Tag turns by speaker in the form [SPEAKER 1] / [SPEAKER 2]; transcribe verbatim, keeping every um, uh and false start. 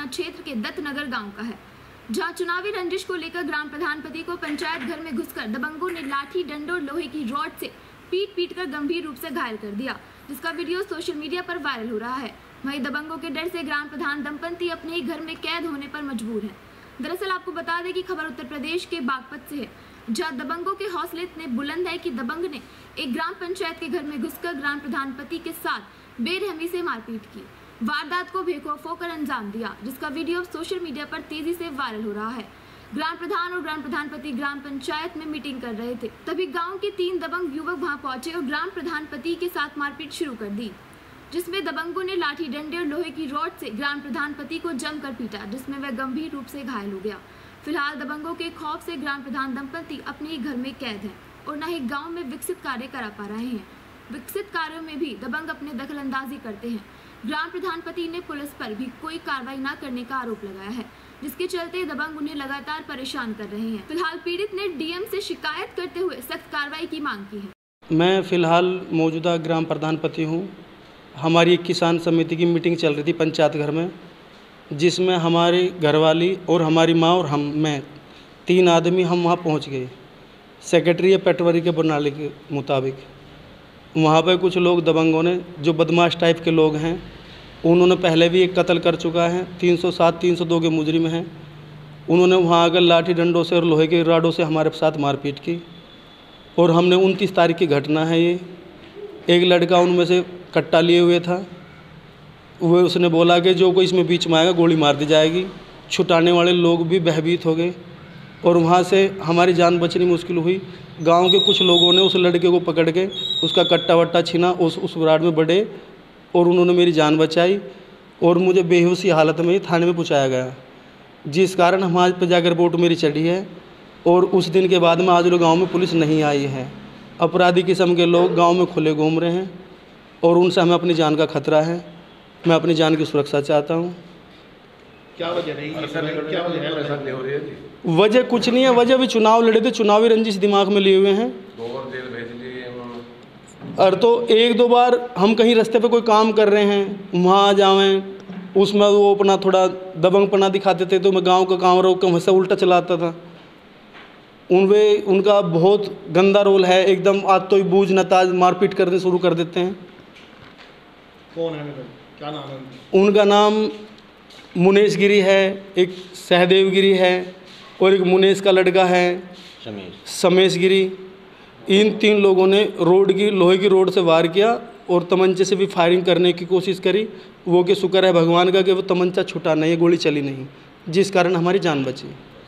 [SPEAKER 1] क्षेत्र के दत्तनगर गांव का है, जहां चुनावी रंजिश को लेकर ग्राम प्रधान पति को पंचायत घर में घुसकर दबंगों ने लाठी, डंडों और लोहे की रॉड से पीट पीट कर गंभीर रूप से घायल कर दिया, जिसका वीडियो सोशल मीडिया पर वायरल हो रहा है। वहीं दबंगों के डर से ग्राम प्रधान दंपति अपने ही घर में कैद होने पर मजबूर है। दरअसल आपको बता दें कि खबर उत्तर प्रदेश के बागपत से है, जहां दबंगों के हौसले इतने बुलंद है कि दबंग ने एक ग्राम पंचायत के घर में घुसकर ग्राम प्रधान पति के साथ बेरहमी से मारपीट की। वारदात को बेखौफ होकर अंजाम दिया, जिसका वीडियो अब सोशल मीडिया पर तेजी से वायरल हो रहा है। ग्राम प्रधान और ग्राम प्रधान पति ग्राम पंचायत में मीटिंग कर रहे थे, तभी गांव के तीन दबंग युवक वहां पहुंचे और ग्राम प्रधान पति के साथ मारपीट शुरू कर दी, जिसमें दबंगों ने लाठी, डंडे और लोहे की रॉड से ग्राम प्रधान पति को जमकर पीटा, जिसमें वह गंभीर रूप से घायल हो गया। फिलहाल दबंगों के खौफ से ग्राम प्रधान दंपति अपने ही घर में कैद हैं और न ही गांव में विकसित कार्य करा पा रहे हैं। विकसित कार्यों में भी दबंग अपने दखल अंदाजी करते हैं। ग्राम प्रधान पति ने पुलिस पर भी कोई कार्रवाई न करने का आरोप लगाया है, जिसके चलते दबंग उन्हें लगातार परेशान कर रहे हैं। फिलहाल पीड़ित ने डीएम से शिकायत करते हुए सख्त कार्रवाई की मांग की है।
[SPEAKER 2] मैं फिलहाल मौजूदा ग्राम प्रधान पति हूँ। हमारी एक किसान समिति की मीटिंग चल रही थी पंचायत घर में, जिसमें हमारी घरवाली और हमारी माँ और हम मैं तीन आदमी हम वहाँ पहुँच गए। सेक्रेटरी पटवारी के प्रणाली के मुताबिक वहाँ पर कुछ लोग दबंगों ने, जो बदमाश टाइप के लोग हैं, उन्होंने पहले भी एक कत्ल कर चुका है, तीन सौ सात तीन सौ दो के मुजरिम हैं। उन्होंने वहाँ आकर लाठी डंडों से और लोहे के राडों से हमारे साथ मारपीट की और हमने उनतीस तारीख की घटना है ये। एक लड़का उनमें से कट्टा लिए हुए था, वह उसने बोला कि जो कोई इसमें बीच में आएगा गोली मार दी जाएगी। छुटाने वाले लोग भी भयभीत हो गए और वहाँ से हमारी जान बचनी मुश्किल हुई। गांव के कुछ लोगों ने उस लड़के को पकड़ के उसका कट्टा वट्टा छीना, उस उस विराट में बढ़े और उन्होंने मेरी जान बचाई और मुझे बेहोशी हालत में थाने में पहुँचाया गया, जिस कारण हमारे पर जाकर रिपोर्ट मेरी चढ़ी है। और उस दिन के बाद में आज लोग गाँव में पुलिस नहीं आई है। अपराधी किस्म के लोग गाँव में खुले घूम रहे हैं और उनसे हमें अपनी जान का खतरा है। मैं अपनी जान की सुरक्षा चाहता हूँ।
[SPEAKER 3] क्या वजह रही? क्या वजह है ऐसा नहीं हो रही है?
[SPEAKER 2] वजह कुछ नहीं है, वजह भी चुनाव लड़े थे, चुनावी रंजिश दिमाग में लिए हुए हैं।
[SPEAKER 3] दो बार जेल भेज लिए
[SPEAKER 2] और तो एक दो बार हम कहीं रास्ते पे कोई काम कर रहे हैं, वहाँ जावें, उसमें वो अपना थोड़ा दबंगपना दिखाते थे, तो मैं गांव का काम रोक कर वैसे उल्टा चलाता था। उनमें उनका बहुत गंदा रोल है, एकदम आज तो बूझ नताज मारपीट करने शुरू कर देते हैं।
[SPEAKER 3] कौन है? क्या नाम है?
[SPEAKER 2] उनका नाम मुनेश गिरी है, एक सहदेव गिरी है और एक मुनेश का लड़का है समेश गिरी। इन तीन लोगों ने रोड की लोहे की रोड से वार किया और तमंचे से भी फायरिंग करने की कोशिश करी। वो कि शुक्र है भगवान का कि वो तमंचा छूटा नहीं, गोली चली नहीं, जिस कारण हमारी जान बची।